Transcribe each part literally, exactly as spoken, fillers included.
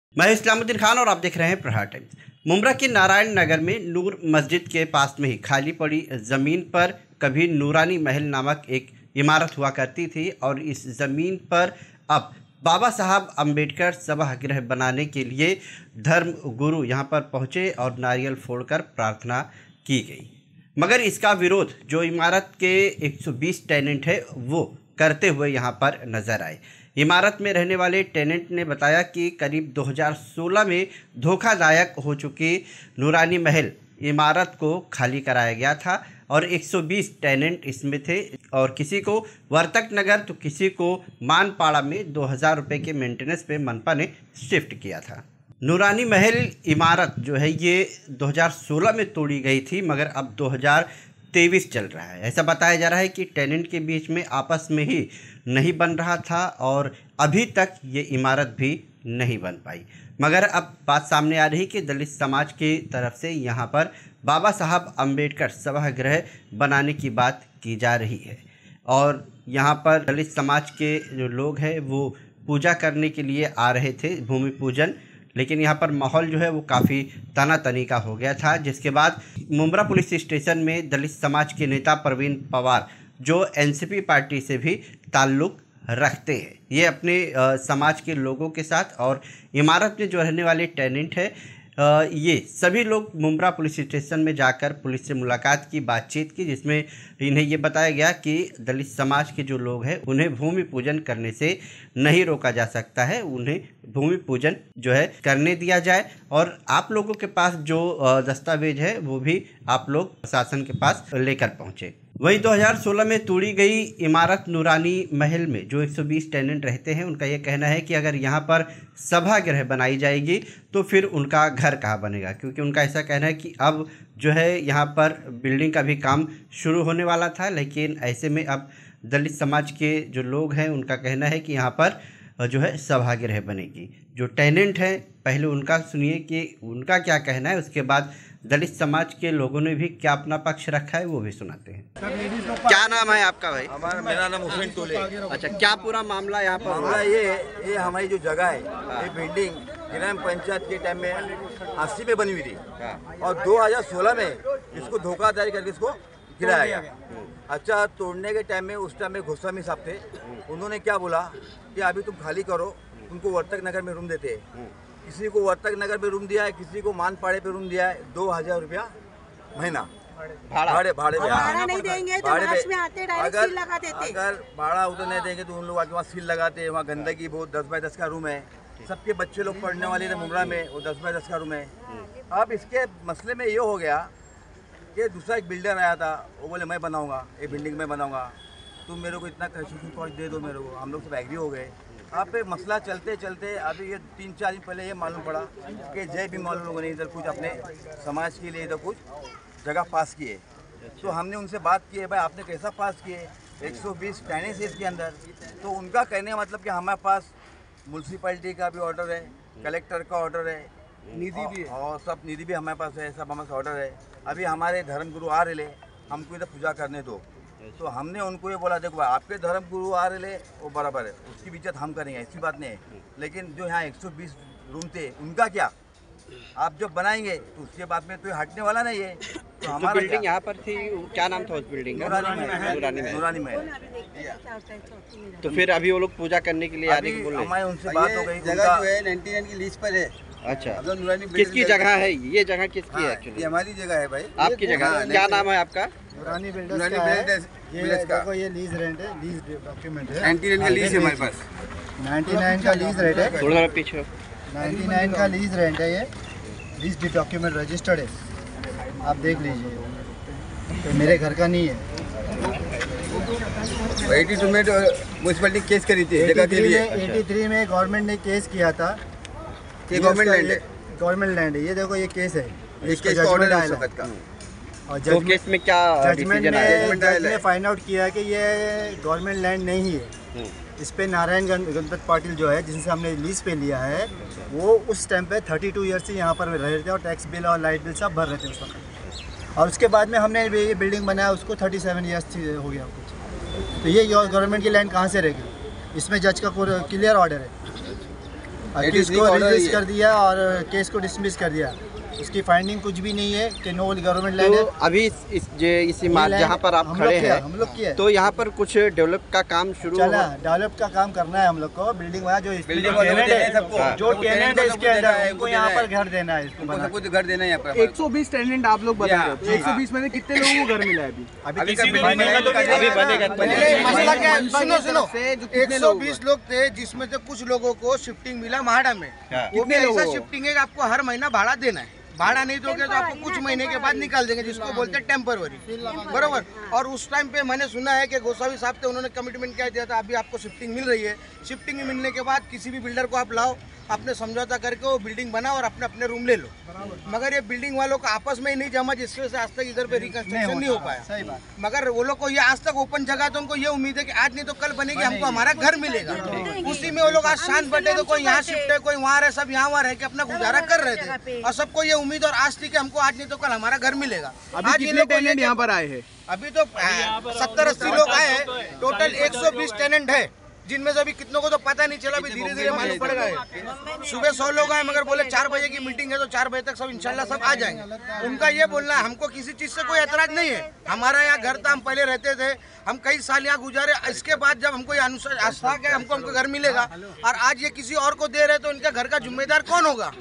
मैं इस्लामुद्दीन खान और आप देख रहे हैं प्रहार टाइम्स। मुंब्रा के नारायण नगर में नूर मस्जिद के पास में ही खाली पड़ी ज़मीन पर कभी नूरानी महल नामक एक इमारत हुआ करती थी और इस ज़मीन पर अब बाबा साहब अम्बेडकर सभागृह बनाने के लिए धर्म गुरु यहां पर पहुंचे और नारियल फोड़कर प्रार्थना की गई। मगर इसका विरोध जो इमारत के एक सौ बीस टेनेंट है वो करते हुए यहां पर नज़र आए। इमारत में रहने वाले टेनेंट ने बताया कि करीब दो हज़ार सोलह में धोखादायक हो चुकी नूरानी महल इमारत को खाली कराया गया था और एक सौ बीस टेनेंट इसमें थे और किसी को वर्तक नगर तो किसी को मानपाड़ा में दो हज़ार रुपये के मेंटेनेंस पे मनपा ने शिफ्ट किया था। नूरानी महल इमारत जो है ये दो हज़ार सोलह में तोड़ी गई थी मगर अब दो हज़ार तेईस चल रहा है। ऐसा बताया जा रहा है कि टेनेंट के बीच में आपस में ही नहीं बन रहा था और अभी तक ये इमारत भी नहीं बन पाई। मगर अब बात सामने आ रही कि दलित समाज की तरफ से यहाँ पर बाबा साहब अम्बेडकर सभागृह बनाने की बात की जा रही है और यहाँ पर दलित समाज के जो लोग हैं वो पूजा करने के लिए आ रहे थे, भूमि पूजन, लेकिन यहाँ पर माहौल जो है वो काफ़ी तनातनी का हो गया था। जिसके बाद मुंब्रा पुलिस स्टेशन में दलित समाज के नेता प्रवीण पवार जो एनसीपी पार्टी से भी ताल्लुक़ रखते हैं, ये अपने आ, समाज के लोगों के साथ और इमारत में जो रहने वाले टेनेंट है आ, ये सभी लोग मुंब्रा पुलिस स्टेशन में जाकर पुलिस से मुलाकात की, बातचीत की, जिसमें इन्हें ये बताया गया कि दलित समाज के जो लोग हैं उन्हें भूमि पूजन करने से नहीं रोका जा सकता है, उन्हें भूमि पूजन जो है करने दिया जाए और आप लोगों के पास जो दस्तावेज है वो भी आप लोग प्रशासन के पास लेकर पहुँचे। वहीं दो हज़ार सोलह में तोड़ी गई इमारत नूरानी महल में जो एक सौ बीस टेनेंट रहते हैं उनका ये कहना है कि अगर यहाँ पर सभागृह बनाई जाएगी तो फिर उनका घर कहाँ बनेगा, क्योंकि उनका ऐसा कहना है कि अब जो है यहाँ पर बिल्डिंग का भी काम शुरू होने वाला था, लेकिन ऐसे में अब दलित समाज के जो लोग हैं उनका कहना है कि यहाँ पर जो है सभागृह बनेगी। जो टेनेंट हैं पहले उनका सुनिए कि उनका क्या कहना है, उसके बाद दलित समाज के लोगों ने भी क्या अपना पक्ष रखा है वो भी सुनाते हैं। क्या नाम है आपका भाई? हमारा मेरा नाम हुसैन टोले। अच्छा, क्या पूरा मामला यहाँ पर? मामला ये ये हमारी जो जगह है ये बिल्डिंग ग्राम पंचायत के टाइम में अस्सी में बनी हुई थी और दो हज़ार सोलह में इसको धोखाधड़ी करके इसको गिराया गया। अच्छा, तोड़ने के टाइम में उस टाइम में गोस्वामी साहब थे, उन्होंने क्या बोला कि अभी तुम खाली करो, तुमको वर्तक नगर में रूम देते हैं। किसी को वर्तक नगर पे रूम दिया है, किसी को मानपाड़े पे रूम दिया है, दो हजार रुपया महीना भाड़ा भाड़े भाड़े भाड़ा नहीं देंगे तो मार्च में आते डायरेक्ट सील लगा देते। अगर भाड़ा उधर नहीं देंगे तो उन लोग आके वहाँ सील लगाते हैं। वहाँ गंदगी बहुत, दस बाई दस का रूम है, सबके बच्चे लोग पढ़ने वाले थे मुंब्रा में, वो दस बाई दस का रूम है। अब इसके मसले में ये हो गया कि दूसरा एक बिल्डर आया था, वो बोले मैं बनाऊंगा ये बिल्डिंग में बनाऊंगा, तुम मेरे को इतना कंस्ट्रक्शन कॉस्ट दे दो मेरे को। हम लोग सब एग्री हो गए। आप पे मसला चलते चलते अभी ये तीन चार दिन पहले ये मालूम पड़ा कि जय भी मौलवी लोगों ने इधर कुछ अपने समाज के लिए इधर कुछ जगह पास किए। तो हमने उनसे बात की है, भाई आपने कैसा पास किए, एक सौ बीस टेनेंट्स है इसके अंदर। तो उनका कहने का मतलब कि हमारे पास म्यूनसिपैलिटी का भी ऑर्डर है, कलेक्टर का ऑर्डर है, निधि भी और सब निधि भी हमारे पास है, सब हमारे पास ऑर्डर है। अभी हमारे धर्मगुरु आ रहे, हमको इधर पूजा करने दो। तो हमने उनको ये बोला, देखो भाई आपके धर्म गुरु आ रहे वो बराबर है, उसकी इज्जत हम करेंगे, ऐसी बात नहीं है, लेकिन जो यहाँ एक सौ बीस रूम थे उनका क्या, आप जब बनाएंगे तो उसके बाद में तो हटने वाला नहीं है। तो हमारा बिल्डिंग यहाँ पर थी, क्या नाम था उस बिल्डिंग का? नूरानी महल। तो फिर अभी वो लोग पूजा करने के लिए आने की बोल रहे हैं। हमारे उनसे बात हो गई, जगह जो है निन्यानवे की लीज पर है। अच्छा, किसकी जगह है ये? जगह किसकी है एक्चुअली? हमारी जगह है भाई। आपकी जगह? क्या नाम है आपका? नूरानी बिल्डर्स का है। ये देखो ये लीज रेंट है, लीज डॉक्यूमेंट है। निन्यानवे का लीज है हमारे पास, निन्यानवे का लीज रेंट है। थोड़ा पीछे, निन्यानवे का लीज रेंट है, ये लीज डॉक्यूमेंट रजिस्टर्ड है, आप देख लीजिए। तो मेरे घर का नहीं है। बयासी में म्यूनसिपैलिटी केस करी थी जगह के लिए। तिरासी में गवर्नमेंट ने केस किया था, ये गवर्नमेंट लैंड है, गवर्नमेंट लैंड है। ये देखो ये केस है, इसका जजमेंट आया है। और तो केस में क्या जजमेंट में जज ने फाइंड आउट किया कि ये गवर्नमेंट लैंड नहीं है। इस पे नारायण गणपत पाटिल जो है जिनसे हमने लीज पे लिया है वो उस टाइम पे बत्तीस ईयर से यहाँ पर रह रहे थे और टैक्स बिल और लाइट बिल सब भर रहे थे उस वक्त। और उसके बाद में हमने ये बिल्डिंग बनाया, उसको सैंतीस ईयर्स हो गया कुछ। तो ये गवर्नमेंट की लैंड कहाँ से रहेगी? इसमें जज का क्लियर ऑर्डर है। केस को रिलीज कर दिया और केस को डिसमिस कर दिया। उसकी फाइंडिंग कुछ भी नहीं है कि नो गवर्नमेंट लैंड है। अभी इस इस, इस इमारत जहाँ पर आप खड़े हैं हम लोग किया तो यहाँ पर कुछ डेवलप का काम शुरू चला, डेवलप का काम करना है हम लोग को। बिल्डिंग वहाँ जो बिल्डिंग है, जो टेनेंट है इसके अंदर उनको यहाँ पर घर देना है, इसको कुछ घर देना है यहाँ पर। एक सौ बीस टेनेंट आप लोग बता रहे हो, एक सौ बीस में से कितने लोगों को घर मिला है अभी? अभी मसला क्या है, सुनो सुनो, एक सौ बीस लोग थे जिसमें से कुछ लोगों को शिफ्टिंग मिला महाड़ा में। वो भी ऐसा शिफ्टिंग है कि आपको हर महीना भाड़ा देना है, भाड़ा नहीं दोगे तो आपको कुछ महीने के बाद निकाल देंगे, जिसको बोलते हैं टेम्पररी, बरोबर। और उस टाइम पे मैंने सुना है कि गोसावी साहब थे, उन्होंने कमिटमेंट क्या दिया था, अभी आपको शिफ्टिंग मिल रही है, शिफ्टिंग मिलने के बाद किसी भी बिल्डर को आप लाओ, अपने समझौता करके वो बिल्डिंग बनाओ और अपने अपने रूम ले लो। मगर ये बिल्डिंग वालों का आपस में ही नहीं जमा, जिसकी वजह से आज तक इधर पे रिकंस्ट्रक्शन नहीं हो पाया। सही बात। मगर वो लोग को ये आज तक ओपन जगह, तो उनको ये उम्मीद है कि आज नहीं तो कल बनेगी, हमको हमारा घर मिलेगा। उसी में वो लोग आज शांत बैठे, तो कोई यहाँ शिफ्ट है, कोई वहाँ रहे, सब यहाँ वहाँ रह के अपना गुजारा कर रहे थे। और सबको ये उम्मीद और आज थी कि हमको आज नहीं तो कल हमारा घर मिलेगा। अभी कितने टेनेंट यहाँ पर आए हैं? अभी तो सत्तर अस्सी लोग आए हैं, टोटल एक सौ बीस टेनेंट है, जिनमें से अभी कितनों को तो पता नहीं चला, अभी धीरे धीरे मालूम पड़ गए। सुबह सौ लोग आए, मगर बोले चार बजे की मीटिंग है तो चार बजे तक सब इंशाल्लाह सब आ जाएंगे। उनका ये बोलना है, हमको किसी चीज़ से कोई एतराज नहीं है, हमारा यहाँ घर था, हम पहले रहते थे, हम कई साल यहाँ गुजारे। इसके बाद जब हमको ये अनुसार आस्था के हमको हमको घर मिलेगा और आज ये किसी और को दे रहे, तो इनका घर का जिम्मेदार कौन होगा?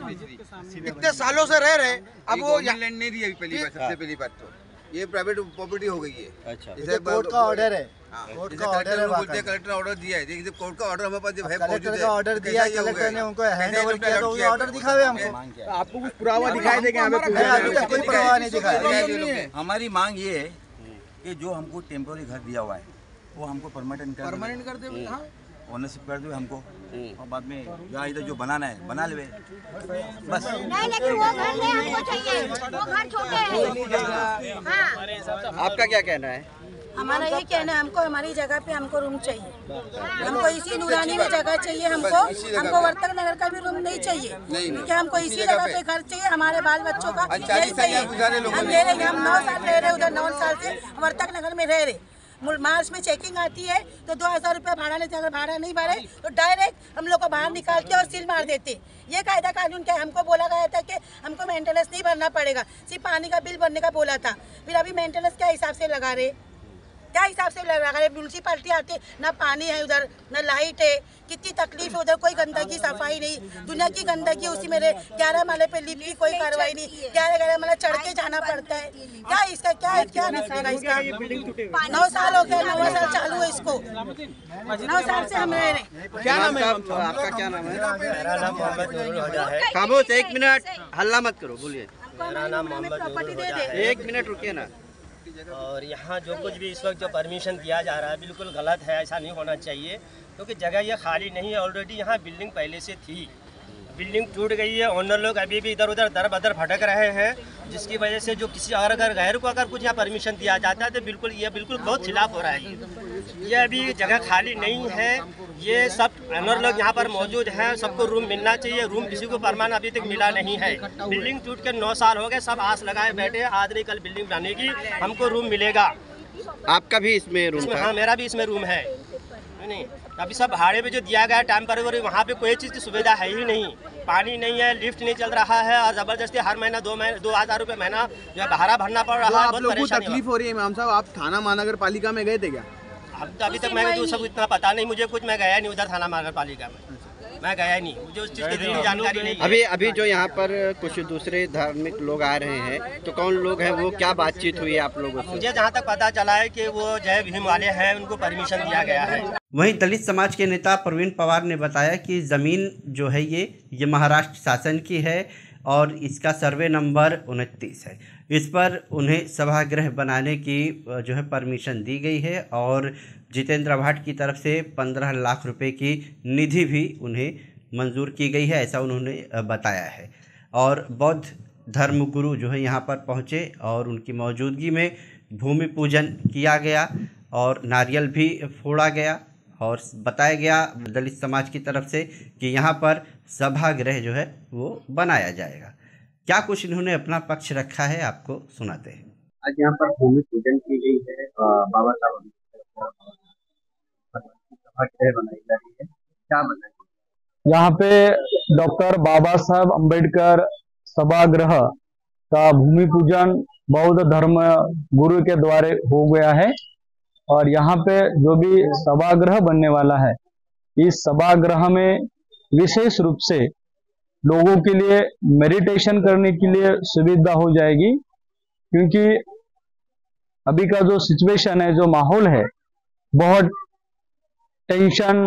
इतने सालों से रह रहे, अब वो लैंड नहीं दी, पहली बात, सबसे पहली बात तो ये प्राइवेट प्रॉपर्टी हो गई है। अच्छा, जैसे कोर्ट का ऑर्डर है, कोर्ट का ऑर्डर है, बोलते हैं कलेक्टर ऑर्डर दिया है, देखिए कोर्ट का ऑर्डर हमारे पास जब है, कलेक्टर का ऑर्डर दिया, कलेक्टर ने उनको हैंड ओवर किया, तो ये ऑर्डर दिखावे हमको। आपको कुछ पुरावा दिखाई देगा? अभी तक कोई पुरावा नहीं दिखाया। हमारी मांग ये है कि जो हमको टेम्पोररी घर दिया हुआ है वो हमको परमानेंट कर परमानेंट कर दे, हाँ ओनरशिप कर दो हमको, और बाद में यहाँ इधर जो बनाना है बना ले बस। नहीं, लेकिन वो घर नहीं हमको चाहिए, वो घर छोटे हैं। हाँ। आपका क्या कहना है? हमारा ये कहना है, हमको हमारी जगह पे हमको रूम चाहिए, हमको इसी नूरानी में जगह चाहिए, हमको हमको वर्तक नगर का भी रूम नहीं चाहिए, क्योंकि हमको इसी जगह पे घर चाहिए, हमारे बाल बच्चों का यही चाहिए। हम रह रहे, हम नौ साल रह रहे उधर, नौ साल से वर्तक नगर में रह रहे। मार्च में चेकिंग आती है तो दो हज़ार रुपया भाड़ा लेते, अगर भाड़ा नहीं भरे तो डायरेक्ट हम लोग को बाहर निकालते और सील मार देते। ये कायदा कानून क्या है? हमको बोला गया था कि हमको मेंटेनेंस नहीं भरना पड़ेगा, सिर्फ पानी का बिल भरने का बोला था। फिर अभी मेंटेनेंस क्या हिसाब से लगा रहे, क्या हिसाब से लगा रहे? म्यूनसिपालिटी आती, ना पानी है उधर, ना लाइट है, कितनी तकलीफ है उधर, कोई गंदगी सफाई नहीं, दुनिया की गंदगी उसी में रहे। ग्यारह माले पे लिफ्ट की कोई कार्रवाई नहीं, ग्यारह ग्यारह माला चढ़ के जाना पड़ता है। क्या इसका क्या है, क्या निकलेगा इसका? नौ साल हो गया, नौ साल चालू है इसको, नौ साल से हम रह रहे। क्या नाम है आपका? क्या नाम है? खामोश, एक मिनट, हल्ला मत करो, बोलिए। मेरा नाम प्रॉपर्टी दे दे, एक मिनट रुकिए ना। और यहाँ जो कुछ भी इस वक्त जो परमिशन दिया जा रहा है बिल्कुल गलत है, ऐसा नहीं होना चाहिए, क्योंकि जगह ये खाली नहीं है, ऑलरेडी यहाँ बिल्डिंग पहले से थी, बिल्डिंग टूट गई है, ओनर लोग अभी भी इधर उधर दर बदर भटक रहे हैं, जिसकी वजह से जो किसी और अगर गैर को अगर कुछ यहाँ परमिशन दिया जाता है तो बिल्कुल ये बिल्कुल बहुत खिलाफ हो रहा है। ये अभी जगह खाली नहीं है, ये सब ओनर लोग यहाँ पर मौजूद हैं, सबको रूम मिलना चाहिए, रूम किसी को परमानेंट अभी तक मिला नहीं है। बिल्डिंग टूट के नौ साल हो गए, सब आस लगाए बैठे, आज नहीं कल बिल्डिंग बनेगी, हमको रूम मिलेगा। आपका भी इसमें रूम था? हाँ, मेरा भी इसमें रूम है। नहीं, अभी सब भाड़े पे जो दिया गया है टाइम पर, वहाँ पे कोई चीज़ की सुविधा है ही नहीं, पानी नहीं है, लिफ्ट नहीं चल रहा है, और जबरदस्ती हर महीना दो महीने दो हज़ार रुपये महीना जो है भाड़ा भरना पड़ रहा है। आप लोगों को तकलीफ हो रही है इमाम साहब? आप थाना महानगर पालिका में गए थे क्या? अब तो अभी तक मैं तो सब इतना पता नहीं मुझे, कुछ मैं गया नहीं उधर थाना महानगर पालिका में, मैं गया नहीं, मुझे उस चीज़ की जानकारी नहीं है। अभी अभी जो यहाँ पर कुछ दूसरे धार्मिक लोग आ रहे हैं, तो कौन लोग हैं वो, क्या बातचीत हुई है आप लोगों से? मुझे जहाँ तक पता चला है कि वो जय भीम वाले हैं, उनको परमिशन दिया गया है। वहीं दलित समाज के नेता प्रवीण पवार ने बताया कि ज़मीन जो है ये ये महाराष्ट्र शासन की है और इसका सर्वे नंबर उनतीस है। इस पर उन्हें सभागृह बनाने की जो है परमिशन दी गई है और जितेंद्र भाट की तरफ से पंद्रह लाख रुपए की निधि भी उन्हें मंजूर की गई है, ऐसा उन्होंने बताया है। और बौद्ध धर्मगुरु जो है यहाँ पर पहुँचे और उनकी मौजूदगी में भूमि पूजन किया गया और नारियल भी फोड़ा गया और बताया गया दलित समाज की तरफ से कि यहाँ पर सभागृह जो है वो बनाया जाएगा। क्या कुछ इन्होंने अपना पक्ष रखा है, आपको सुनाते हैं। आज यहाँ पर भूमि पूजन की गई है, बाबा साहब सभागृह बनाई जा रही है, क्या बताएंगे? यहाँ पे डॉक्टर बाबा साहब अम्बेडकर सभागृह का भूमि पूजन बौद्ध धर्म गुरु के द्वारा हो गया है और यहाँ पे जो भी सभागृह बनने वाला है, इस सभागृह में विशेष रूप से लोगों के लिए मेडिटेशन करने के लिए सुविधा हो जाएगी, क्योंकि अभी का जो सिचुएशन है, जो माहौल है, बहुत टेंशन,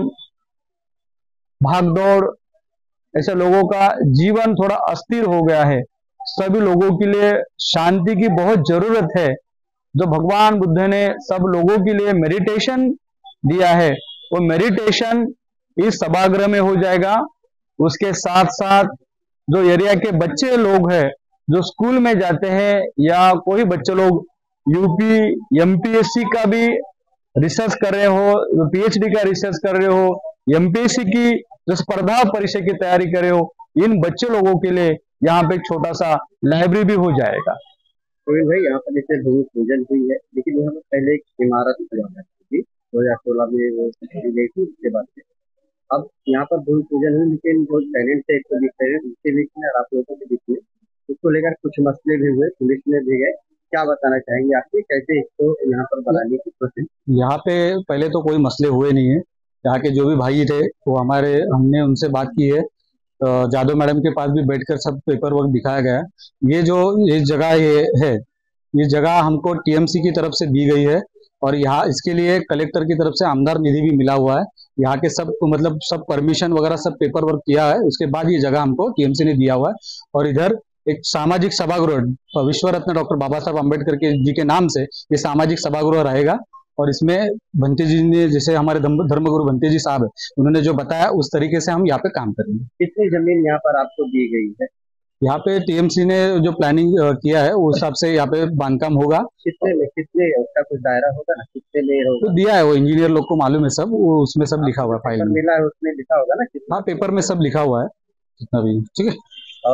भागदौड़, ऐसे लोगों का जीवन थोड़ा अस्थिर हो गया है। सभी लोगों के लिए शांति की बहुत जरूरत है। जो भगवान बुद्ध ने सब लोगों के लिए मेडिटेशन दिया है, वो मेडिटेशन इस सभागृह में हो जाएगा। उसके साथ साथ जो एरिया के बच्चे लोग हैं, जो स्कूल में जाते हैं या कोई बच्चे लोग यूपी एमपीएससी का भी रिसर्च कर रहे हो, पीएचडी का रिसर्च कर रहे हो, एमपीएससी की जो स्पर्धा परीक्षा की तैयारी कर रहे हो, इन बच्चे लोगों के लिए यहाँ पे एक छोटा सा लाइब्रेरी भी हो जाएगा। प्रवीण भाई, यहाँ पर जैसे भूमि पूजन हुई है, लेकिन यहाँ पर पहले एक इमारत हुआ थी दो हजार सोलह में वो गई थी, उसके बाद से अब यहाँ पर भूमि पूजन हुई, लेकिन जो टेनेंट थे एक सौ बीस टेनेंट, उसके बीच में और आप लोगों के बीच में उसको लेकर कुछ मसले भी हुए, पुलिस में भी गए। क्या बताना चाहेंगे आपके, कैसे इसको यहाँ पर बनाने की कोशिश? यहाँ पे पहले तो कोई मसले हुए नहीं है। यहाँ के जो भी भाई थे वो हमारे, हमने उनसे बात की है, जादव मैडम के पास भी बैठकर सब पेपर वर्क दिखाया गया। ये जो ये जगह ये है, ये जगह हमको टीएमसी की तरफ से दी गई है और यहाँ इसके लिए कलेक्टर की तरफ से आमदार निधि भी मिला हुआ है। यहाँ के सब मतलब सब परमिशन वगैरह सब पेपर वर्क किया है, उसके बाद ये जगह हमको टीएमसी ने दिया हुआ है। और इधर एक सामाजिक सभागृह विश्व रत्न डॉक्टर बाबा साहब अम्बेडकर के जी के नाम से ये सामाजिक सभागृह रहेगा और इसमें भंते जी ने, जैसे हमारे धर्मगुरु भंते जी साहब है, उन्होंने जो बताया उस तरीके से हम यहाँ पे काम करेंगे। कितनी जमीन यहाँ पर आपको दी गई है? यहाँ पे टीएमसी ने जो प्लानिंग किया है उस हिसाब से यहाँ पे बांधकाम होगा। कितने में, कितने उसका कुछ दायरा होगा ना, कितने में होगा? तो दिया है, वो इंजीनियर लोग को मालूम है सब, वो उसमें सब लिखा हुआ है, फाइल में मिला है, उसमें लिखा होगा ना? हाँ, पेपर में सब लिखा हुआ है कितना भी। ठीक है।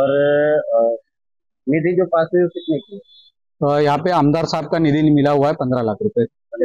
और निधि जो पास हुई कितने की? यहाँ पे आमदार साहब का निधि मिला हुआ है पंद्रह लाख रुपए।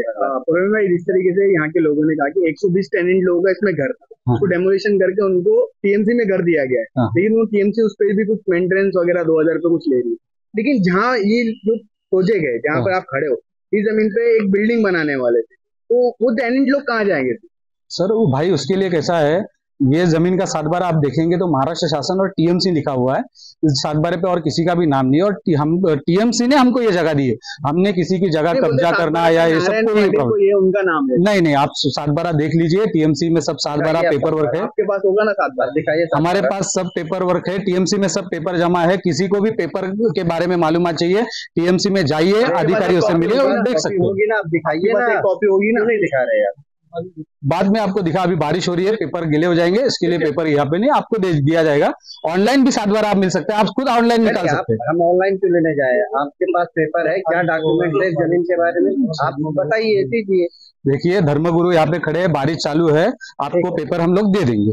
इस तरीके से यहाँ के लोगों ने कहा कि एक सौ बीस टेनेंट लोगों का इसमें घर था, हाँ। उसको डेमोलिशन करके उनको टीएमसी में घर दिया गया है, हाँ। लेकिन वो टीएमसी उस पर भी कुछ मेंटेनेंस वगैरह दो हजार रुपए कुछ ले रही है। लेकिन जहाँ ये जो प्रोजेक्ट है, जहाँ हाँ। पर आप खड़े हो, इस जमीन पे एक बिल्डिंग बनाने वाले थे, तो वो टेनेंट लोग कहाँ जाएंगे? सर वो भाई, उसके लिए कैसा है, ये जमीन का सातबारा आप देखेंगे तो महाराष्ट्र शासन और टीएमसी लिखा हुआ है, इस सातबारे पे और किसी का भी नाम नहीं है। और टी, हम टीएमसी ने हमको ये जगह दी है, हमने किसी की जगह कब्जा करना या ये सब कोई, ये उनका नाम है। नहीं नहीं, आप सातबारा देख लीजिए, टीएमसी में सब सातबारा पेपर वर्क है। आपके पास होगा ना सातबारा? दिखाइए। हमारे पास सब पेपर वर्क है, टीएमसी में सब पेपर जमा है। किसी को भी पेपर के बारे में मालूमात चाहिए, टीएमसी में जाइए, अधिकारियों से मिलिए और देख सकते होगी ना, आप दिखाइए ना, कॉपी होगी ना? नहीं दिखा रहे यार, बाद में आपको दिखा। अभी बारिश हो रही है, पेपर गिले हो जाएंगे, इसके लिए पेपर यहाँ पे नहीं, आपको दे दिया जाएगा। ऑनलाइन भी सात बार आप मिल सकते हैं, आप खुद ऑनलाइन निकाल सकते हैं। हम ऑनलाइन क्यों लेने जाए? आपके पास पेपर है, क्या डॉक्यूमेंट है जमीन के बारे में, आप बताइए, दीजिए। देखिए, धर्मगुरु यहाँ पे खड़े हैं, बारिश चालू है, आपको पेपर हम लोग दे देंगे।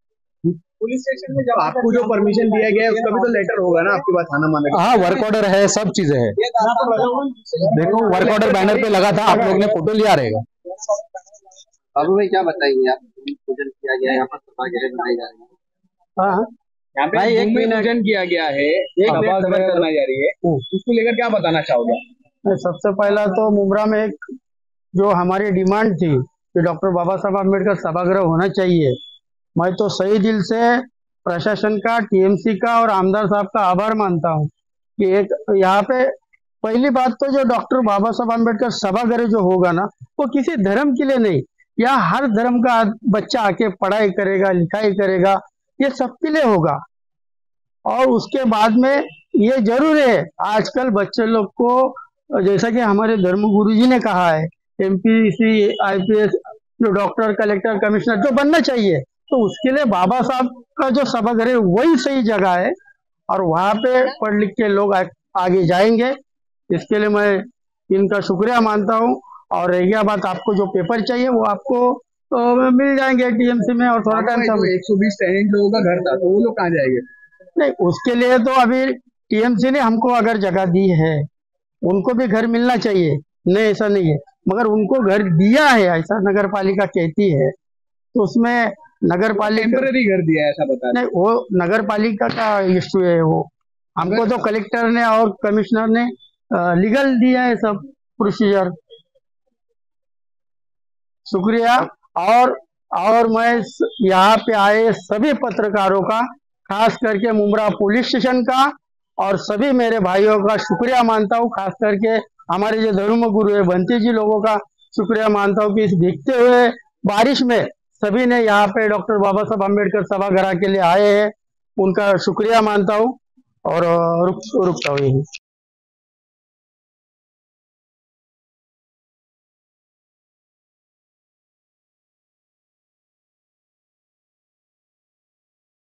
पुलिस स्टेशन में जब आपको जो परमिशन दिया गया है उसका भी तो लेटर होगा ना आपके पास, थाना माना? हाँ, वर्क ऑर्डर है, सब चीजें है। देखो, वर्क ऑर्डर बैनर पे लगा था, आप लोग ने फोटो लिया रहेगा। बाबू भाई, क्या बताएंगे आप? पूजन किया गया है, यहाँ पर सभागृह बनाई जा रही है। हाँ, यहाँ पे एक पूजन किया गया है, एक सभागृह बनाई जा रही है, उसको लेकर क्या बताना चाहोगे? सबसे पहला तो मुमरा में एक जो हमारी डिमांड थी कि डॉक्टर बाबा साहब अम्बेडकर सभागृह होना चाहिए, मैं तो सही दिल से प्रशासन का, टीएमसी का और आमदार साहब का आभार मानता हूँ कि एक यहाँ पे पहली बात तो जो डॉक्टर बाबा साहब अम्बेडकर सभागृह जो होगा ना, वो किसी धर्म के लिए नहीं, या हर धर्म का बच्चा आके पढ़ाई करेगा, लिखाई करेगा, ये सबके लिए होगा। और उसके बाद में ये जरूर है, आजकल बच्चे लोग को, जैसा कि हमारे धर्मगुरु जी ने कहा है, एमपीसी, आईपीएस, जो डॉक्टर, कलेक्टर, कमिश्नर जो बनना चाहिए, तो उसके लिए बाबा साहब का जो सभागृह वही सही जगह है और वहाँ पे पढ़ लिख के लोग आ, आगे जाएंगे। इसके लिए मैं इनका शुक्रिया मानता हूँ। और रह गया बात, आपको जो पेपर चाहिए वो आपको तो मिल जाएंगे टीएमसी में। और थोड़ा टाइम सब एक सौ बीस टेनेंट लोगों का घर था, तो वो लोग कहाँ जाएंगे? नहीं, उसके लिए तो अभी टीएमसी ने हमको अगर जगह दी है, उनको भी घर मिलना चाहिए, नहीं ऐसा नहीं है, मगर उनको घर दिया है ऐसा नगर पालिका कहती है, तो उसमें नगर पालिका टेम्पररी घर दिया है ऐसा बता रहे नहीं, वो नगर पालिका का इश्यू है। वो हमको तो कलेक्टर ने और कमिश्नर ने लीगल दिया है सब प्रोसीजर। शुक्रिया। और और मैं यहाँ पे आए सभी पत्रकारों का, खास करके मुमरा पुलिस स्टेशन का और सभी मेरे भाइयों का शुक्रिया मानता हूँ। खास करके हमारे जो धर्म गुरु है बंती जी लोगों का शुक्रिया मानता हूँ कि इस भीगते हुए बारिश में सभी ने यहाँ पे डॉक्टर बाबा साहब अम्बेडकर सभागार के लिए आए हैं, उनका शुक्रिया मानता हूँ और रुक रुकता हूँ यही।